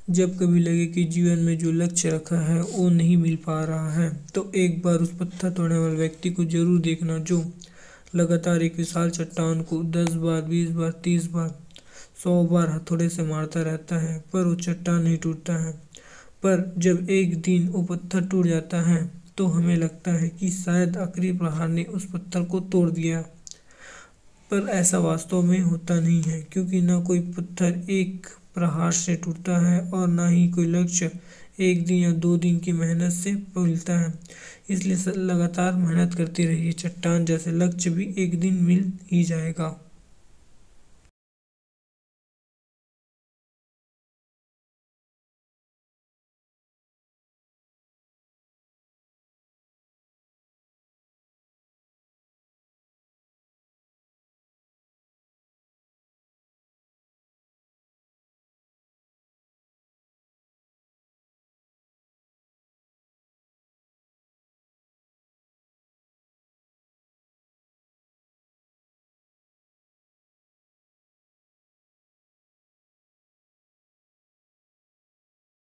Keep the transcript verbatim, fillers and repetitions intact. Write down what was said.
जब कभी लगे कि जीवन में जो लक्ष्य रखा है वो नहीं मिल पा रहा है, तो एक बार उस पत्थर तोड़ने वाले व्यक्ति को जरूर देखना जो लगातार एक विशाल चट्टान को दस बार, बीस बार, तीस बार, सौ बार हथौड़े से मारता रहता है, पर वो चट्टान नहीं टूटता है। पर जब एक दिन वो पत्थर टूट जाता है तो हमें लगता है कि शायद आखिरी प्रहार ने उस पत्थर को तोड़ दिया। पर ऐसा वास्तव में होता नहीं है, क्योंकि ना कोई पत्थर एक प्रहार से टूटता है और ना ही कोई लक्ष्य एक दिन या दो दिन की मेहनत से मिलता है। इसलिए स- लगातार मेहनत करती रहिए, चट्टान जैसे लक्ष्य भी एक दिन मिल ही जाएगा।